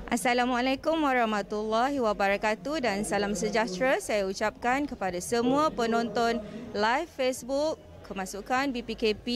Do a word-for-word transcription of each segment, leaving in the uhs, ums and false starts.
Assalamualaikum warahmatullahi wabarakatuh dan salam sejahtera saya ucapkan kepada semua penonton live Facebook Kemasukan B P K P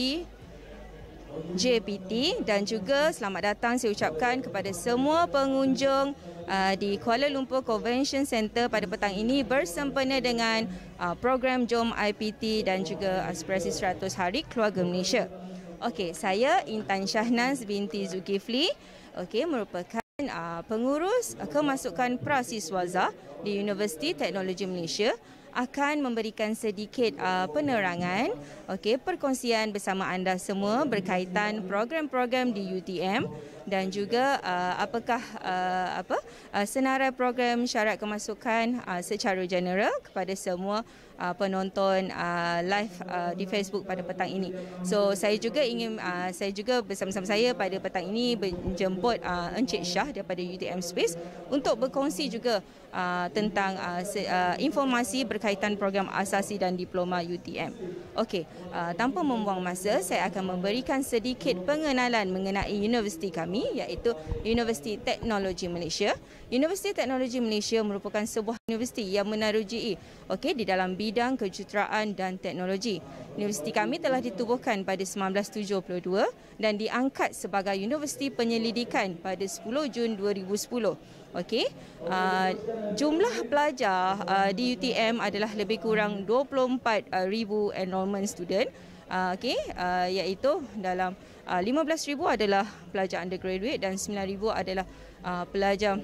J P T dan juga selamat datang saya ucapkan kepada semua pengunjung uh, di Kuala Lumpur Convention Center pada petang ini bersempena dengan uh, program Jom I P T dan juga Aspirasi seratus Hari Keluarga Malaysia. Okey, saya Intan Shahnaz binti Zulkifli, okey, merupakan Uh, pengurus uh, kemasukan prasiswaza di Universiti Teknologi Malaysia akan memberikan sedikit uh, penerangan, okey, perkongsian bersama anda semua berkaitan program-program di U T M dan juga uh, apakah uh, apa uh, senarai program syarat kemasukan uh, secara general kepada semua uh, penonton uh, live uh, di Facebook pada petang ini. So saya juga ingin uh, saya juga bersama-sama saya pada petang ini menjemput uh, Encik Syah daripada U T M Space untuk berkongsi juga uh, tentang uh, se, uh, informasi berkaitan program asasi dan diploma U T M. Okey, uh, tanpa membuang masa saya akan memberikan sedikit pengenalan mengenai universiti kami iaitu Universiti Teknologi Malaysia. Universiti Teknologi Malaysia merupakan sebuah universiti yang menarujui okey di dalam bidang kejuruteraan dan teknologi. Universiti kami telah ditubuhkan pada seribu sembilan ratus tujuh puluh dua dan diangkat sebagai Universiti Penyelidikan pada sepuluh Jun dua ribu sepuluh. Okey, uh, jumlah pelajar uh, di U T M adalah lebih kurang dua puluh empat ribu enrolment student. Uh, okey, uh, iaitu dalam uh, lima belas ribu adalah pelajar undergraduate dan sembilan ribu adalah uh, pelajar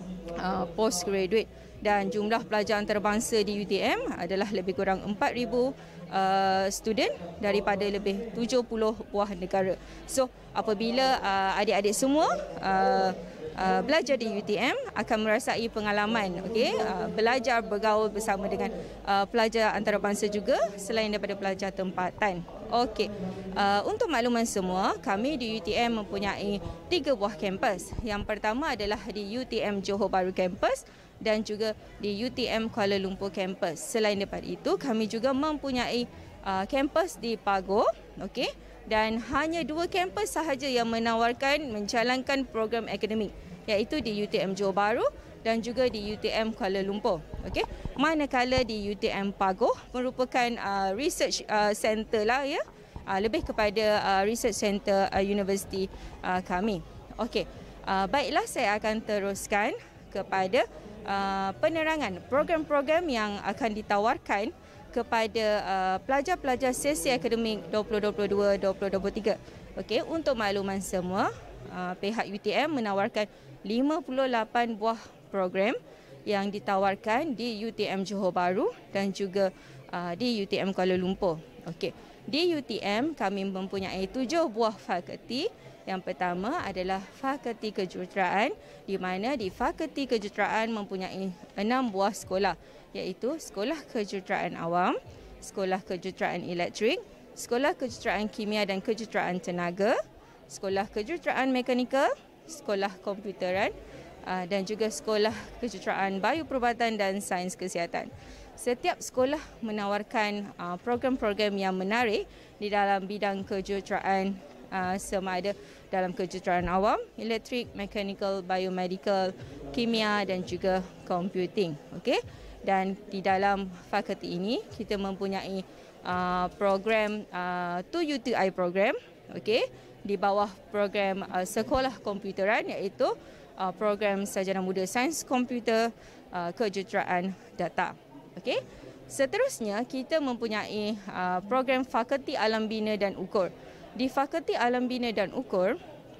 uh, postgraduate, dan jumlah pelajar antarabangsa di U T M adalah lebih kurang empat ribu uh, student daripada lebih tujuh puluh buah negara. So apabila uh, adik-adik semua uh, Uh, belajar di U T M akan merasai pengalaman, okey, uh, belajar bergaul bersama dengan uh, pelajar antarabangsa juga selain daripada pelajar tempatan. Okey, uh, untuk makluman semua, kami di U T M mempunyai tiga buah kampus. Yang pertama adalah di U T M Johor Bahru kampus dan juga di U T M Kuala Lumpur kampus. Selain daripada itu, kami juga mempunyai uh, kampus di Pagoh, okey, dan hanya dua kampus sahaja yang menawarkan menjalankan program akademik, iaitu di U T M Johor Bahru dan juga di U T M Kuala Lumpur. Okey, manakala di U T M Pagoh merupakan uh, research uh, center lah ya, uh, lebih kepada uh, research center uh, universiti uh, kami. Okey, uh, baiklah saya akan teruskan kepada uh, penerangan program-program yang akan ditawarkan kepada uh, pelajar-pelajar sesi akademik dua ribu dua puluh dua dua ribu dua puluh tiga. Okey, untuk makluman semua, uh, pihak U T M menawarkan lima puluh lapan buah program yang ditawarkan di U T M Johor Bahru dan juga uh, di U T M Kuala Lumpur. Okey, di U T M kami mempunyai tujuh buah fakulti. Yang pertama adalah Fakulti Kejuruteraan, di mana di Fakulti Kejuruteraan mempunyai enam buah sekolah, iaitu Sekolah Kejuruteraan Awam, Sekolah Kejuruteraan Elektrik, Sekolah Kejuruteraan Kimia dan Kejuruteraan Tenaga, Sekolah Kejuruteraan Mekanikal, Sekolah Komputeran dan juga Sekolah Kejuruteraan Bioperubatan dan Sains Kesihatan. Setiap sekolah menawarkan program-program yang menarik di dalam bidang kejuruteraan, sama ada dalam kejuruteraan awam, elektrik, mekanikal, biomedical, kimia dan juga computing. Okey, dan di dalam fakulti ini kita mempunyai uh, program uh, two U T I program, okey, di bawah program uh, sekolah komputeran, iaitu uh, program sarjana muda sains komputer, uh, kejuruteraan data. Okey, seterusnya kita mempunyai uh, program Fakulti Alam Bina dan Ukur. Di Fakulti Alam Bina dan Ukur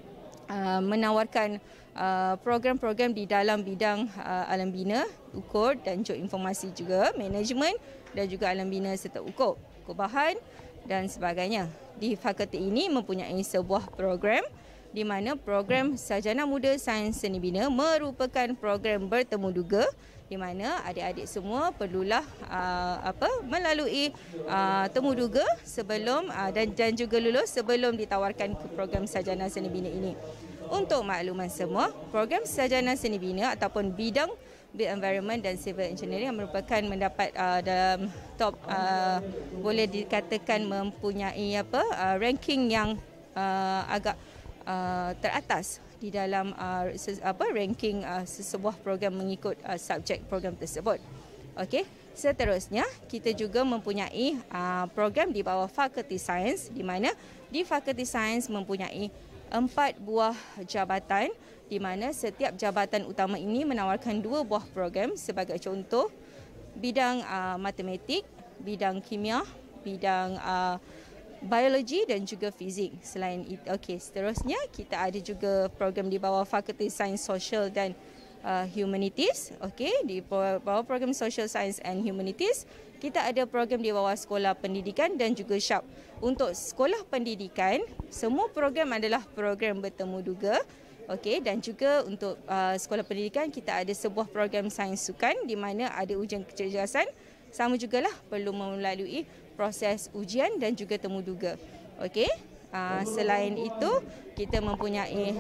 uh, menawarkan uh, program-program di dalam bidang uh, alam bina, ukur dan informasi juga, manajemen dan juga alam bina serta ukur, ukur bahan dan sebagainya. Di fakulti ini mempunyai sebuah program di mana program Sarjana Muda Sains Seni Bina merupakan program bertemu duga, di mana adik-adik semua perlulah uh, apa melalui uh, temu duga sebelum uh, dan, dan juga lulus sebelum ditawarkan ke program Sarjana Seni Bina ini. Untuk makluman semua, program Sarjana Seni Bina ataupun bidang Built Environment dan Civil Engineering yang merupakan mendapat uh, dalam top uh, boleh dikatakan mempunyai apa uh, ranking yang uh, agak uh, teratas di dalam uh, ses, apa ranking uh, sesebuah program mengikut uh, subjek program tersebut. Okey, seterusnya kita juga mempunyai uh, program di bawah Fakulti Sains, di mana di Fakulti Sains mempunyai empat buah jabatan, di mana setiap jabatan utama ini menawarkan dua buah program. Sebagai contoh, bidang uh, matematik, bidang kimia, bidang uh, biologi dan juga fizik. Selain itu, okey, seterusnya kita ada juga program di bawah Fakulti Sains Sosial dan uh, Humanities. Okey, di bawah program Social Science and Humanities, kita ada program di bawah Sekolah Pendidikan dan juga Syab. Untuk sekolah pendidikan, semua program adalah program bertemu duga. Okey, dan juga untuk uh, sekolah pendidikan kita ada sebuah program sains sukan di mana ada ujian kecergasan. Sama jugalah perlu melalui proses ujian dan juga temu duga. Okey. Uh, selain itu, kita mempunyai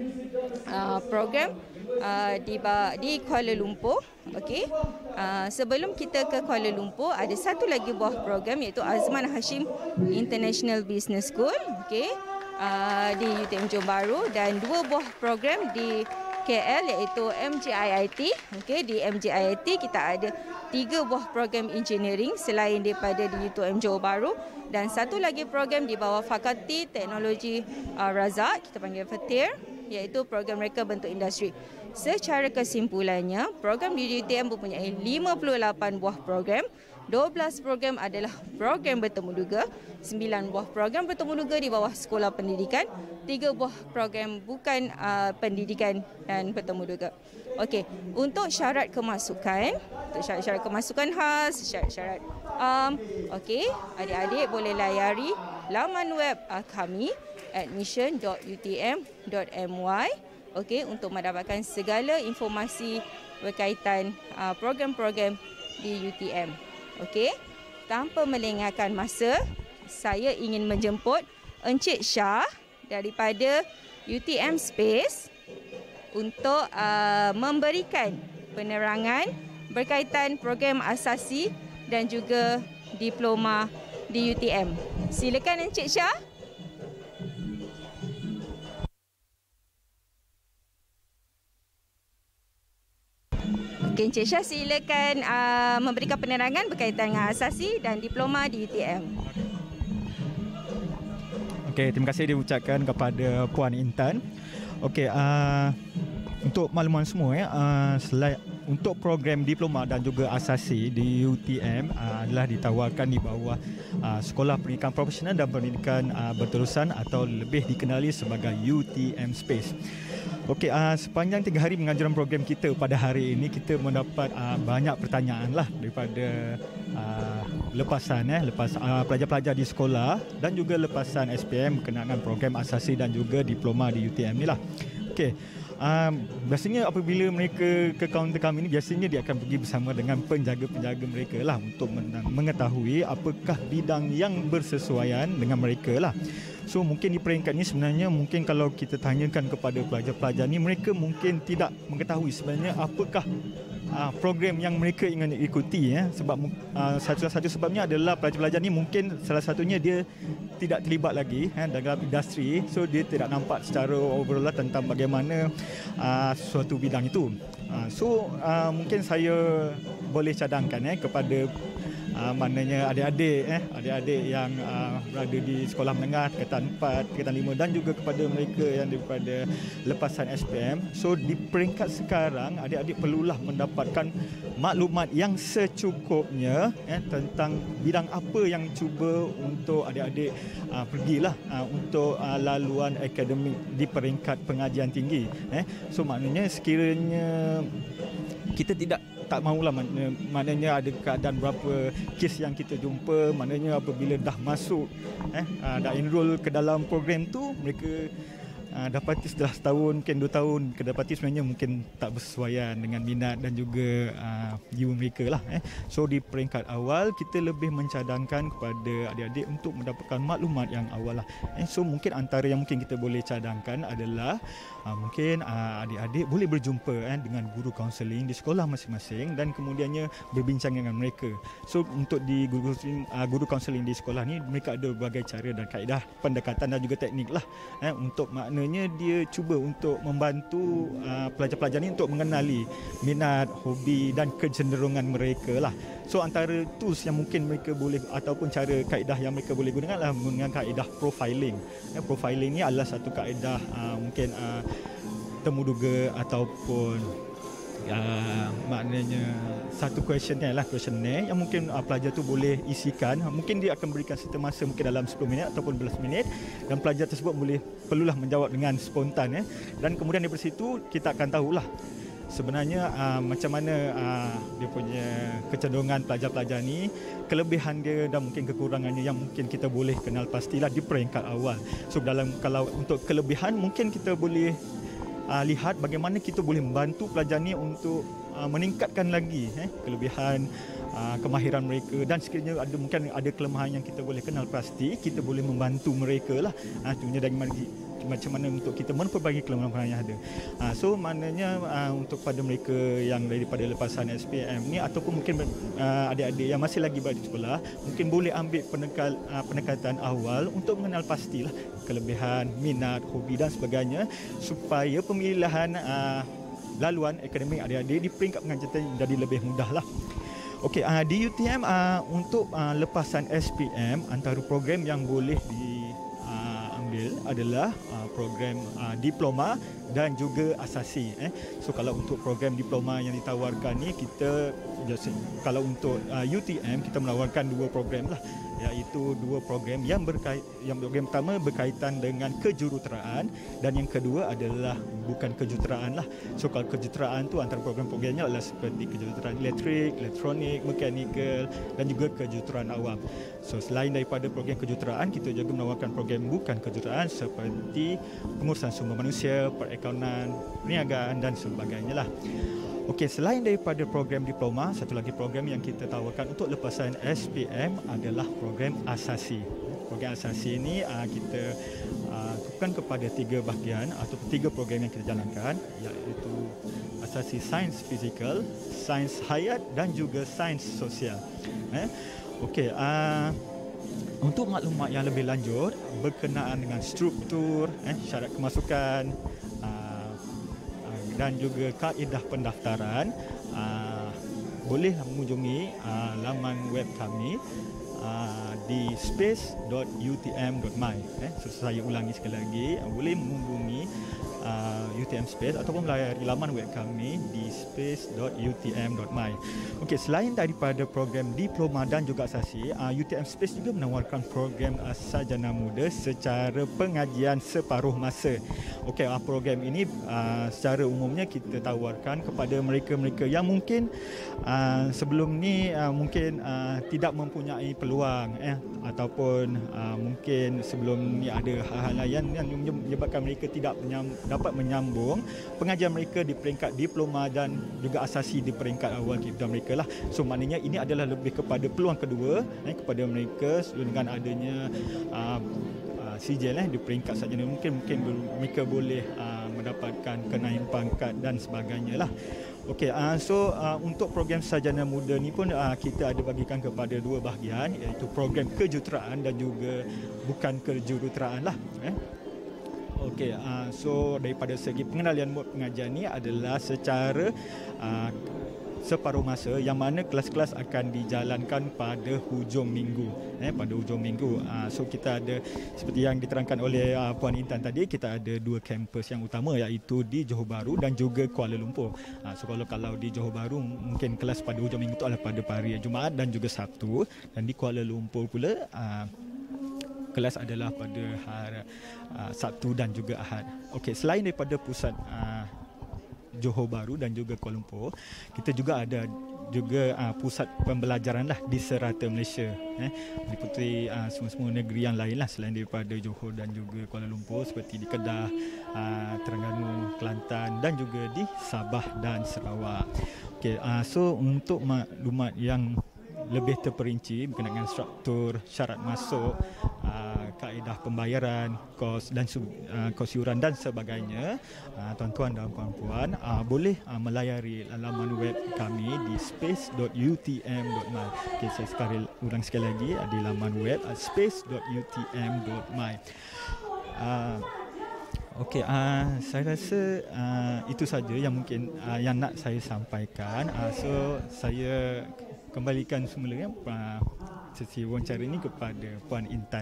uh, program uh, di di Kuala Lumpur. Okey. Uh, sebelum kita ke Kuala Lumpur, ada satu lagi buah program iaitu Azman Hashim International Business School. Okey. Uh, di U T M Johor Bahru, dan dua buah program di K L iaitu M J I I T. Okey, di M J I I T kita ada tiga buah program engineering selain daripada di U T M Johor Bahru, dan satu lagi program di bawah Fakulti Teknologi uh, Razak, kita panggil F A T I R, iaitu program reka bentuk industri. Secara kesimpulannya, program di U T M mempunyai lima puluh lapan buah program. dua belas program adalah program bertemu duga, sembilan buah program bertemu duga di bawah sekolah pendidikan, tiga buah program bukan uh, pendidikan dan bertemu duga. Okey, untuk syarat kemasukan, untuk syarat-syarat kemasukan khas, syarat-syarat um, okey, adik-adik boleh layari laman web uh, kami admission dot u t m dot m y, okey, untuk mendapatkan segala informasi berkaitan uh, program-program di U T M. Okey, tanpa melengahkan masa, saya ingin menjemput Encik Shah daripada U T M Space untuk uh, memberikan penerangan berkaitan program asasi dan juga diploma di U T M. Silakan Encik Shah. Okay, Encik Shah, silakan uh, memberikan penerangan berkaitan dengan asasi dan diploma di U T M. Okey, terima kasih diucapkan kepada Puan Intan. Okey, uh, untuk makluman semua ya, uh, selain untuk program diploma dan juga asasi di U T M uh, adalah ditawarkan di bawah uh, Sekolah Pendidikan Profesional dan Pendidikan uh, Berterusan atau lebih dikenali sebagai U T M Space. Okey, uh, sepanjang tiga hari pengajaran program kita pada hari ini, kita mendapat uh, banyak pertanyaan lah daripada uh, lepasan eh, lepas uh, pelajar-pelajar di sekolah dan juga lepasan S P M berkenaan program asasi dan juga diploma di U T M ni lah. Okey, uh, biasanya apabila mereka ke kaunter kami ni, biasanya dia akan pergi bersama dengan penjaga-penjaga mereka lah untuk mengetahui apakah bidang yang bersesuaian dengan mereka lah. So mungkin di peringkat ni sebenarnya mungkin kalau kita tanyakan kepada pelajar-pelajar ni, mereka mungkin tidak mengetahui sebenarnya apakah uh, program yang mereka ingin ikuti ya. Sebab uh, satu satu sebabnya adalah pelajar-pelajar ni mungkin salah satunya dia tidak terlibat lagi eh, dalam industri, so dia tidak nampak secara overall tentang bagaimana uh, suatu bidang itu. Uh, so uh, mungkin saya boleh cadangkan eh kepada Uh, maknanya adik-adik eh adik-adik yang uh, berada di sekolah menengah tingkatan empat, tingkatan lima dan juga kepada mereka yang daripada lepasan S P M. So di peringkat sekarang, adik-adik perlulah mendapatkan maklumat yang secukupnya eh tentang bidang apa yang cuba untuk adik-adik uh, pergilah uh, untuk uh, laluan akademik di peringkat pengajian tinggi eh. So maknanya sekiranya kita tidak tak mahulah, maknanya, maknanya ada keadaan berapa kes yang kita jumpa, maknanya apabila dah masuk eh dah enroll ke dalam program tu, mereka uh, dapati setelah setahun mungkin dua tahun kedapati sebenarnya mungkin tak bersesuaian dengan minat dan juga uh, jiwa mereka lah eh. So di peringkat awal kita lebih mencadangkan kepada adik-adik untuk mendapatkan maklumat yang awal lah eh. So mungkin antara yang mungkin kita boleh cadangkan adalah uh, mungkin uh, adik-adik boleh berjumpa eh, dengan guru kaunseling di sekolah masing-masing dan kemudiannya berbincang dengan mereka. So untuk di guru uh, guru kaunseling di sekolah ni, mereka ada berbagai cara dan kaedah pendekatan dan juga teknik lah eh, untuk makna maknanya dia cuba untuk membantu uh, pelajar-pelajar ni untuk mengenali minat, hobi dan kecenderungan mereka lah. So antara tools yang mungkin mereka boleh ataupun cara kaedah yang mereka boleh gunakan adalah menggunakan kaedah profiling. Eh, profiling ni adalah satu kaedah uh, mungkin uh, temuduga ataupun Uh, maknanya satu questionnaire lah, questionnaire yang mungkin uh, pelajar tu boleh isikan. Mungkin dia akan berikan serta masa mungkin dalam sepuluh minit ataupun dua belas minit, dan pelajar tersebut boleh perlulah menjawab dengan spontan, eh. Dan kemudian daripada situ kita akan tahulah sebenarnya uh, macam mana uh, dia punya kecenderungan pelajar-pelajar ni, kelebihan dia dan mungkin kekurangannya yang mungkin kita boleh kenal pastilah di peringkat awal. So dalam kalau untuk kelebihan mungkin kita boleh Uh, lihat bagaimana kita boleh membantu pelajar ni untuk uh, meningkatkan lagi eh, kelebihan uh, kemahiran mereka, dan sekiranya ada mungkin ada kelemahan yang kita boleh kenal pasti, kita boleh membantu mereka lah. Uh, Tentunya dari mana, macam mana untuk kita memperbaiki kelemahan yang ada. Uh, so maknanya uh, untuk pada mereka yang daripada lepasan S P M ni ataupun mungkin uh, adik-adik yang masih lagi berada di sekolah, mungkin boleh ambil penekal, uh, pendekatan awal untuk mengenal pastilah kelebihan, minat, hobi dan sebagainya, supaya pemilihan uh, laluan akademik adik-adik di peringkat pengajian jadi lebih mudah lah. Okey, uh, di U T M uh, untuk uh, lepasan S P M, antara program yang boleh diambil uh, adalah uh, program uh, diploma dan juga asasi. Eh. So kalau untuk program diploma yang ditawarkan ni, kita kalau untuk uh, U T M kita menawarkan dua program lah, iaitu dua program yang berkait, yang program pertama berkaitan dengan kejuruteraan dan yang kedua adalah bukan kejuruteraan lah. So kalau kejuruteraan tu antara program-programnya adalah seperti kejuruteraan elektrik, elektronik, mekanikal dan juga kejuruteraan awam. So selain daripada program kejuruteraan, kita juga menawarkan program bukan kejuruteraan seperti pengurusan sumber manusia, perakaunan, perniagaan dan sebagainya lah. Okey, selain daripada program diploma, satu lagi program yang kita tawarkan untuk lepasan S P M adalah program asasi. Program asasi ini uh, kita uh, tukarkan kepada tiga bahagian atau tiga program yang kita jalankan, iaitu asasi sains fizikal, sains hayat dan juga sains sosial. Eh? Okey, uh, untuk maklumat yang lebih lanjut berkenaan dengan struktur, eh, syarat kemasukan dan juga kaedah pendaftaran, uh, boleh mengunjungi uh, laman web kami uh, di space dot u t m dot my. Eh, so, saya ulangi sekali lagi, uh, boleh menghubungi uh, U T M Space ataupun melayari laman web kami di space dot u t m dot my. Okey, selain daripada program diploma dan juga asasi, uh, U T M Space juga menawarkan program uh, sarjana muda secara pengajian separuh masa. Okey, uh, program ini uh, secara umumnya kita tawarkan kepada mereka-mereka yang mungkin uh, sebelum ni uh, mungkin uh, tidak mempunyai peluang, eh ataupun uh, mungkin sebelum ni ada hal-hal lain yang menyebabkan mereka tidak menyam, dapat menyambung pengajian mereka di peringkat diploma dan juga asasi di peringkat awal kehidupan mereka lah. So maknanya ini adalah lebih kepada peluang kedua, eh, kepada mereka dengan adanya uh, sijil eh, di peringkat sarjana, mungkin mungkin mereka boleh uh, mendapatkan kenaikan pangkat dan sebagainya lah. Okey, uh, so uh, untuk program sarjana muda ni pun uh, kita ada bagikan kepada dua bahagian, iaitu program kejuruteraan dan juga bukan kejuruteraan lah. Eh. Okey, uh, so daripada segi pengendalian mod pengajian ni adalah secara uh, separuh masa, yang mana kelas-kelas akan dijalankan pada hujung minggu, eh, pada hujung minggu. Uh, so kita ada seperti yang diterangkan oleh uh, Puan Intan tadi, kita ada dua kampus yang utama, iaitu di Johor Bahru dan juga Kuala Lumpur. Uh, so kalau kalau di Johor Bahru mungkin kelas pada hujung minggu itu adalah pada hari Jumaat dan juga Sabtu, dan di Kuala Lumpur pula uh, kelas adalah pada hari uh, Sabtu dan juga Ahad. Okey, selain daripada pusat uh, Johor Bahru dan juga Kuala Lumpur, kita juga ada juga uh, pusat pembelajaran lah di serata Malaysia, eh, meliputi uh, semua-semua negeri yang lain lah selain daripada Johor dan juga Kuala Lumpur, seperti di Kedah, uh, Terengganu, Kelantan dan juga di Sabah dan Sarawak. Okay, uh, so untuk maklumat yang lebih terperinci berkenaan dengan struktur, syarat masuk, uh, kaedah pembayaran, kos dan uh, kos yuran dan sebagainya, uh, tuan-tuan dan puan-puan uh, boleh uh, melayari laman web kami di space dot u t m dot my. Okay, saya sekali ulang sekali lagi, uh, di laman web uh, space dot u t m dot my. Uh, Okey, uh, saya rasa uh, itu saja yang mungkin uh, yang nak saya sampaikan. Uh, so saya kembalikan semula uh, sesi wawancara ini kepada Puan Intan.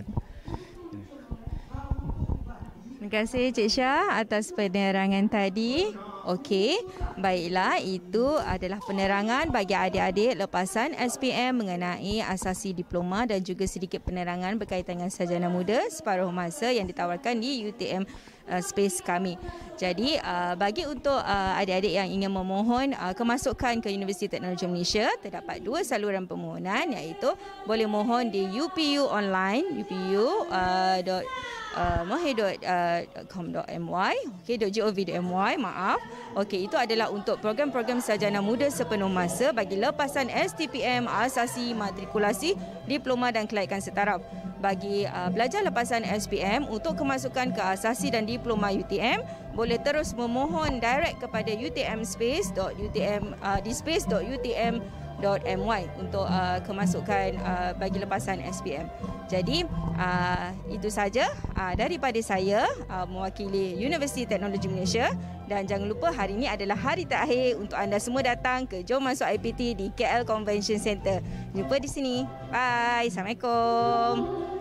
Terima kasih Cik Syah atas penerangan tadi. Okey, baiklah, itu adalah penerangan bagi adik-adik lepasan S P M mengenai asasi diploma dan juga sedikit penerangan berkaitan dengan sarjana muda separuh masa yang ditawarkan di U T M uh, space kami. Jadi uh, bagi untuk uh, adik-adik yang ingin memohon uh, kemasukan ke Universiti Teknologi Malaysia, terdapat dua saluran permohonan, iaitu boleh mohon di U P U online, upu uh, dot Uh, mohe dot com dot my, okay, .gov.my, maaf. Okey, itu adalah untuk program-program sarjana muda sepenuh masa bagi lepasan S T P M, asasi, matrikulasi, diploma dan kelaikan setaraf. Bagi uh, pelajar lepasan S P M untuk kemasukan ke asasi dan diploma U T M, boleh terus memohon direct kepada utmspace.utm uh, dispace.utm .my untuk uh, kemasukan uh, bagi lepasan S P M. Jadi uh, itu saja uh, daripada saya uh, mewakili Universiti Teknologi Malaysia, dan jangan lupa hari ini adalah hari terakhir untuk anda semua datang ke Jom Masuk I P T di K L Convention Center. Jumpa di sini. Bye. Assalamualaikum.